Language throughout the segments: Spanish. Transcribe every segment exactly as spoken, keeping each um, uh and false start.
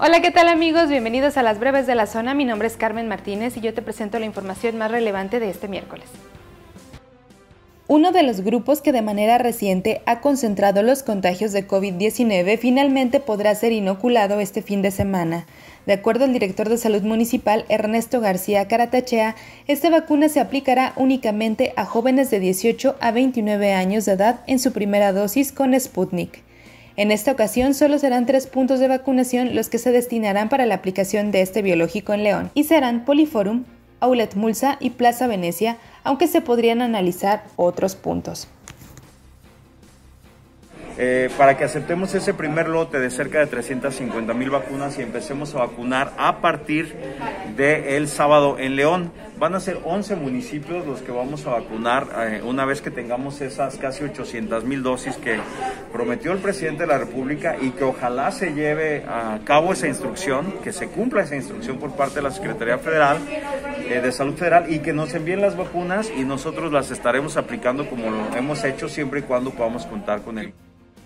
Hola, ¿qué tal amigos? Bienvenidos a las breves de la zona. Mi nombre es Carmen Martínez y yo te presento la información más relevante de este miércoles. Uno de los grupos que de manera reciente ha concentrado los contagios de COVID diecinueve finalmente podrá ser inoculado este fin de semana. De acuerdo al director de Salud Municipal, Ernesto García Caratachea, esta vacuna se aplicará únicamente a jóvenes de dieciocho a veintinueve años de edad en su primera dosis con Sputnik. En esta ocasión solo serán tres puntos de vacunación los que se destinarán para la aplicación de este biológico en León, y serán Poliforum, Outlet Mulsa y Plaza Venecia, aunque se podrían analizar otros puntos. Eh, para que aceptemos ese primer lote de cerca de trescientas cincuenta mil vacunas y empecemos a vacunar a partir del sábado en León. Van a ser once municipios los que vamos a vacunar eh, una vez que tengamos esas casi ochocientas mil dosis que prometió el presidente de la República, y que ojalá se lleve a cabo esa instrucción, que se cumpla esa instrucción por parte de la Secretaría Federal eh, de Salud Federal, y que nos envíen las vacunas y nosotros las estaremos aplicando como lo hemos hecho siempre y cuando podamos contar con él.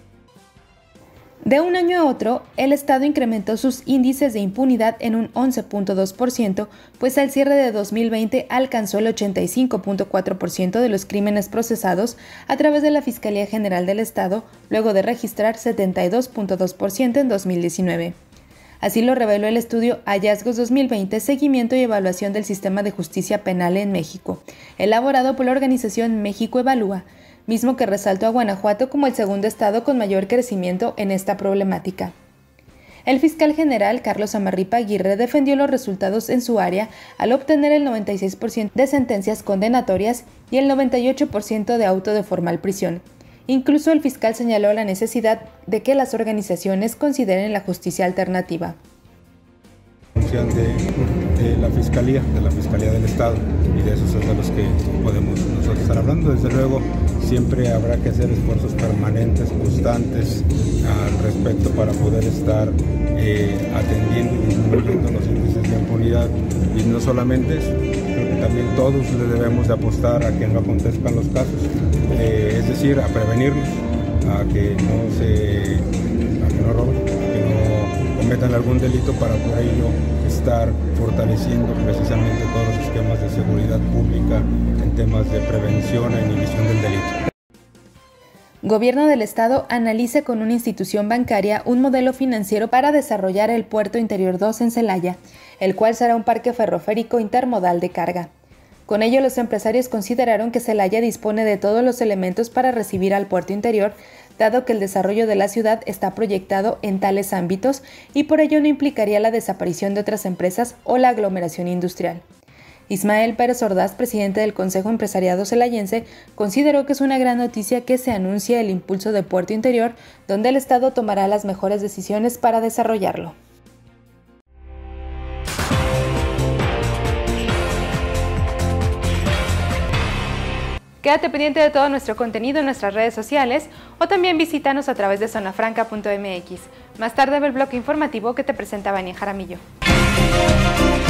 De un año a otro, el Estado incrementó sus índices de impunidad en un once punto dos por ciento, pues al cierre de dos mil veinte alcanzó el ochenta y cinco punto cuatro por ciento de los crímenes procesados a través de la Fiscalía General del Estado, luego de registrar setenta y dos punto dos por ciento en dos mil diecinueve. Así lo reveló el estudio Hallazgos dos mil veinte, Seguimiento y Evaluación del Sistema de Justicia Penal en México, elaborado por la organización México Evalúa, mismo que resaltó a Guanajuato como el segundo estado con mayor crecimiento en esta problemática. El fiscal general Carlos Amarripa Aguirre defendió los resultados en su área al obtener el noventa y seis por ciento de sentencias condenatorias y el noventa y ocho por ciento de auto de formal prisión. Incluso el fiscal señaló la necesidad de que las organizaciones consideren la justicia alternativa. De, de la Fiscalía, de la Fiscalía del Estado, y de esos es de los que podemos nosotros estar hablando. Desde luego, siempre habrá que hacer esfuerzos permanentes, constantes al respecto para poder estar eh, atendiendo y disminuyendo los índices de impunidad. Y no solamente eso, creo que también todos le debemos de apostar a que no acontezcan los casos, eh, es decir, a prevenirlos, a que no se, a que no roben, a que no cometan algún delito, para por ello estar fortaleciendo precisamente todos los esquemas de seguridad pública en temas de prevención e inhibición del delito. Gobierno del Estado analiza con una institución bancaria un modelo financiero para desarrollar el Puerto Interior dos en Celaya, el cual será un parque ferroviario intermodal de carga. Con ello, los empresarios consideraron que Celaya dispone de todos los elementos para recibir al puerto interior, dado que el desarrollo de la ciudad está proyectado en tales ámbitos y por ello no implicaría la desaparición de otras empresas o la aglomeración industrial. Ismael Pérez Ordaz, presidente del Consejo Empresariado Celayense, consideró que es una gran noticia que se anuncie el impulso de Puerto Interior, donde el Estado tomará las mejores decisiones para desarrollarlo. Quédate pendiente de todo nuestro contenido en nuestras redes sociales o también visítanos a través de zona franca punto m x. Más tarde ve el bloque informativo que te presenta Vania Jaramillo.